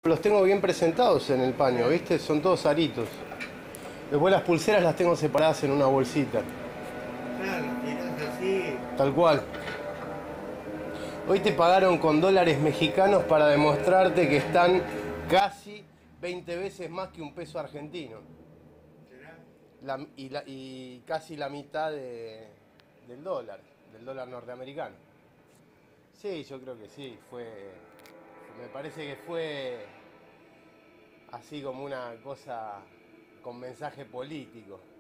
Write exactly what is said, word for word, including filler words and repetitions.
Los tengo bien presentados en el paño, ¿viste? Son todos aritos. Después las pulseras las tengo separadas en una bolsita. Claro, tirás así. Tal cual. Hoy te pagaron con dólares mexicanos para demostrarte que están casi veinte veces más que un peso argentino. ¿Será? La- y, la- y casi la mitad de- del dólar, del dólar norteamericano. Sí, yo creo que sí, fue. Me parece que fue así como una cosa con mensaje político.